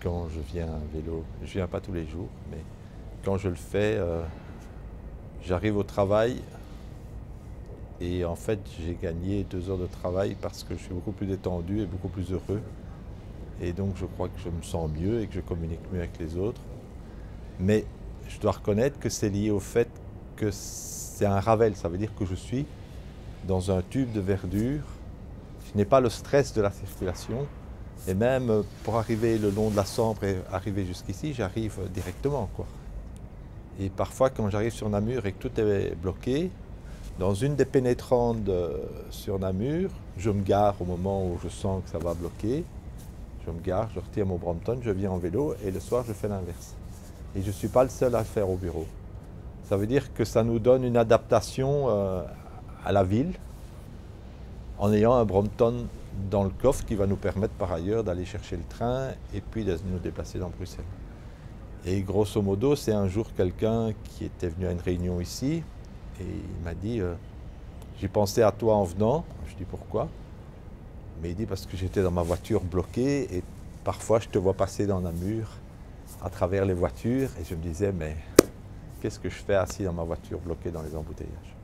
quand je viens à vélo. Je ne viens pas tous les jours, mais quand je le fais, j'arrive au travail et en fait j'ai gagné 2 heures de travail parce que je suis beaucoup plus détendu et beaucoup plus heureux. Et donc je crois que je me sens mieux et que je communique mieux avec les autres. Mais je dois reconnaître que c'est lié au fait que c'est un Ravel, ça veut dire que je suis dans un tube de verdure. Je n'ai pas le stress de la circulation. Et même pour arriver le long de la Sambre et arriver jusqu'ici, j'arrive directement, quoi. Et parfois, quand j'arrive sur Namur et que tout est bloqué, dans une des pénétrantes sur Namur, je me gare au moment où je sens que ça va bloquer. Je me gare, je retire mon Brompton, je viens en vélo et le soir, je fais l'inverse. Et je ne suis pas le seul à le faire au bureau. Ça veut dire que ça nous donne une adaptation à la ville en ayant un Brompton dans le coffre qui va nous permettre par ailleurs d'aller chercher le train et puis de nous déplacer dans Bruxelles. Et grosso modo, c'est un jour quelqu'un qui était venu à une réunion ici et il m'a dit j'ai pensé à toi en venant. Je dis pourquoi? Mais il dit parce que j'étais dans ma voiture bloquée et parfois je te vois passer dans Namur à travers les voitures et je me disais mais qu'est-ce que je fais assis dans ma voiture bloquée dans les embouteillages?